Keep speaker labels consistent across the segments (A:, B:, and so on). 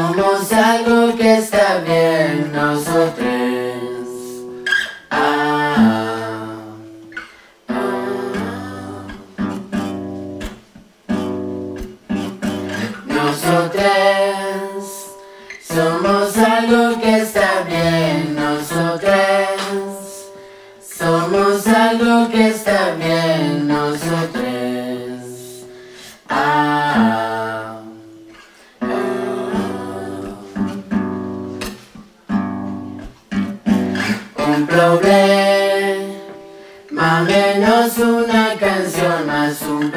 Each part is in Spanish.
A: Somos algo que está bien nosotros. Nosotros somos algo que está bien. Nosotros somos algo que está bien. Nosotros. Un problema menos, una canción más. Un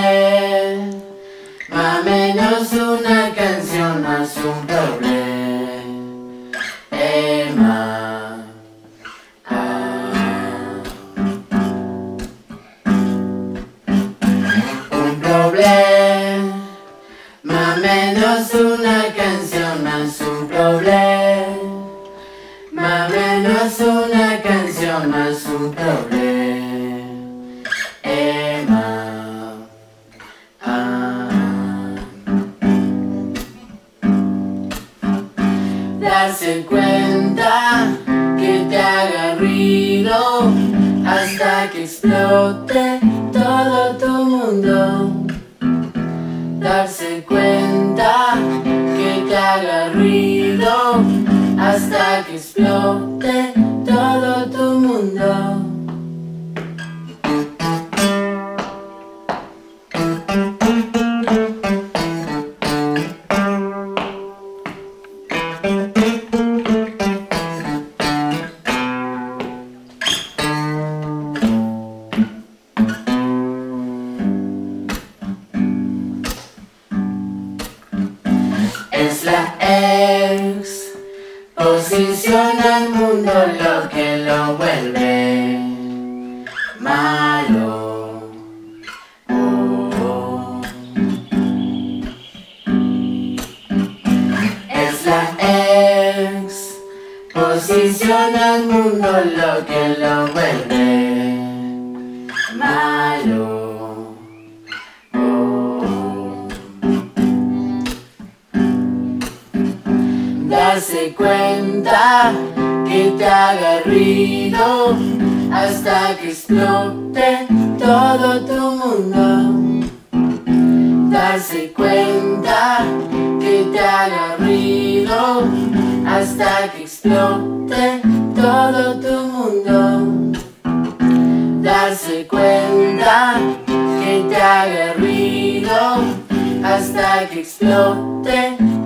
A: problema menos, una canción más. Un problema. Un problema menos, una canción más. Un problema menos, una canción más. Un problema. Darse cuenta que te haga ruido hasta que explote todo tu mundo. Darse cuenta que te haga ruido hasta que explote todo tu mundo. Es la exposición al mundo lo que lo vuelve malo. Es la exposición al mundo lo que lo vuelve malo. Darse cuenta que te haga ruido hasta que explote todo tu mundo. Darse cuenta que te haga ruido hasta que explote todo tu mundo. Darse cuenta que te haga ruido hasta que explote